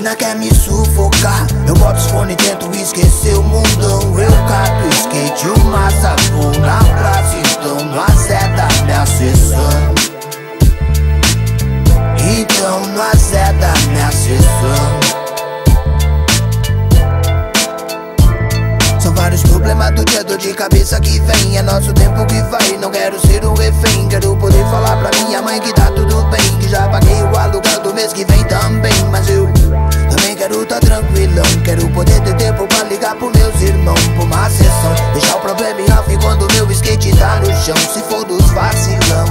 rotina quer me sufocar. Eu boto os fones e tento esquecer o mundão. Eu cato o skate, o massa vou na praça, então não azeda minha sessão. Então não azeda minha sessão. São vários problemas do dia, dor de cabeça que vem. É nosso tempo que vai, não quero ser um refém. Quero poder falar pra minha mãe que tá tudo bem, que já paguei o aluguel do mês que vem também. Mas eu também quero tá tranquilão. Quero poder ter tempo pra ligar pros meus irmãos, pra uma sessão, deixar o problema em off quando meu skate tá no chão, se for dos vacilão.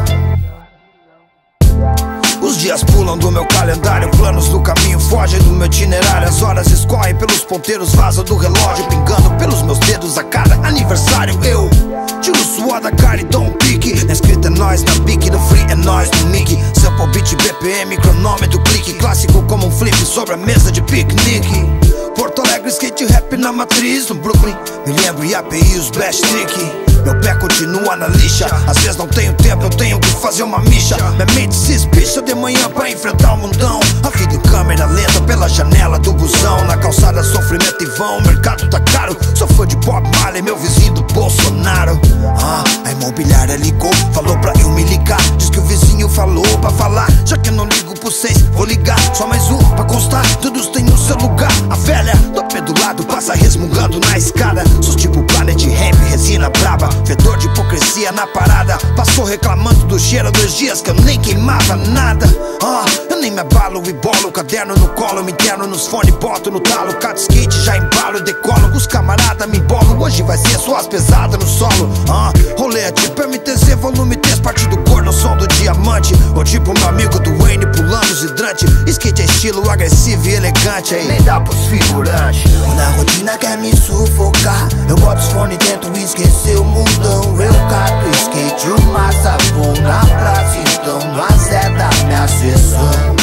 Os dias pulam do meu calendário, planos do caminho fogem do meu itinerário. As horas escorrem pelos ponteiros, vazam do relógio, pingando pelos meus dedos a cada aniversário. Eu tiro o suor da cara e dou um pique. Na escrita é nós, na pique, no free é nós, no nick. Sample beat, BPM, cronômetro, clique. Clássico como um flip sobre a mesa de piquenique. Porto Alegre, skate rap na matriz. No Brooklyn, me lembro IAPI, os Blast Trick. Meu pé continua na lixa. Às vezes não tenho tempo, eu tenho que fazer uma micha. Minha mente se espicha de manhã pra enfrentar o mundão. A vida em câmera lenta pela janela do busão. Na calçada sofrimento em vão, o mercado tá caro. Sou fã de Bob Marley, meu vizinho do Bolsonaro. A imobiliária ligou, falou pra eu me ligar. Diz que o vizinho falou pra falar. Já que eu não ligo por vocês, vou ligar. Só mais um pra constar, todos têm o seu lugar. A velha do pé do lado passa resmungando na escada. Sou tipo Planet Ramp, resina braba. Fedor de hipocrisia na parada. Passou reclamando do cheiro 2 dias que eu nem queimava nada. Eu nem me abalo e bolo, caderno no colo, me interno nos fones, boto no talo. Cato skate, já embalo, decolo. Os camarada me embolam, hoje vai ser suas pesadas no solo. Rolê é tipo MTZ, volume 3, parte do corno, som do diamante. Ou tipo meu amigo do Wayne pulando os hidrantes. Skate é estilo agressivo e elegante, aí nem dá pros figurantes. Quando a rotina quer me sufocar, eu boto os fones e tento esquecer o mundão. Eu cato o skate, o massa vou na praça, então não azeda minha sessão.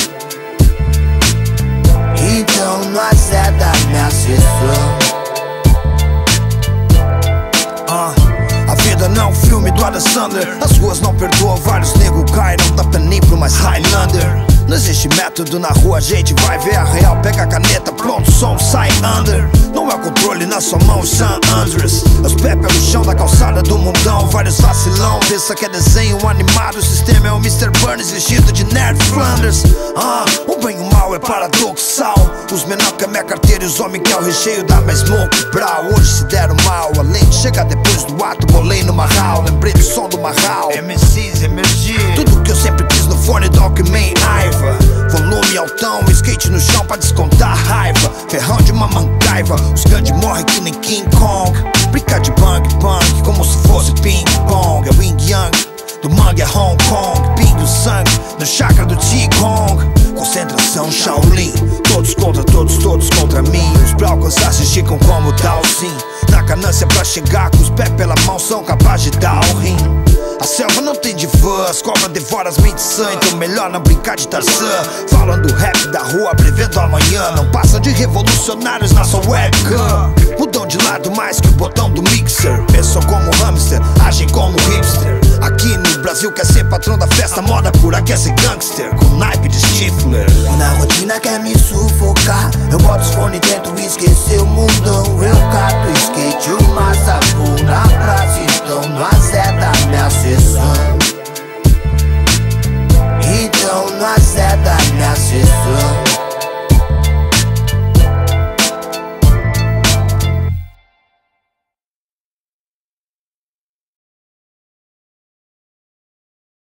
Então não azeda minha sessão. A vida não é um filme do Adam Sandler. As ruas não perdoam, vários negros caem. Não dá pra nem pro mais Highlander. Não existe método na rua, a gente vai ver a real. Pega a caneta, pronto, som sai under. Não é o controle na sua mão, San Andreas. Os pés pelo chão da calçada do mundão. Vários vacilão, pensa que é desenho animado. O sistema é o Mr. Burns vestido de Nerd Flanders. O bem e o mal é paradoxal. Os menor que a minha carteira e os homens que é o recheio da mais Smoke Brow. Hoje se deram mal, além de chegar depois do ato, bolei no marral. Lembrei do som do marral, MCs, MG. tudo que eu sempre quis no fone do Alckmin Aiva. Volume altão, skate no chão pra descontar raiva. Ferrão de uma mangaiva, os grandes morrem que nem King Kong. Brinca de bang bang, como se fosse ping pong. É Wing Yang, do mangue é Hong Kong. Pingue o sangue no chakra do Qigong. Concentração Shaolin, todos contra todos, todos contra mim. Os pra alcançar se esticam como Dalsin. Na ganância pra chegar, com os pés pela mão são capazes de dar o rim. A selva não tem divã, as cobras devoram as mentes sã. Então melhor não brincar de Tarzan. Falando rap da rua, prevendo amanhã. Não passam de revolucionários na sua webcam. Mudam de lado mais que o botão do mixer. Pensam como hamster, agem como hipster. Aqui no Brasil quer ser patrão da festa, moda por aqui é ser gangster, com naipe de Stifler. Quando a rotina quer me sufocar, eu boto os fones e tento esquecer o mundão. Eu cato o skate, o massa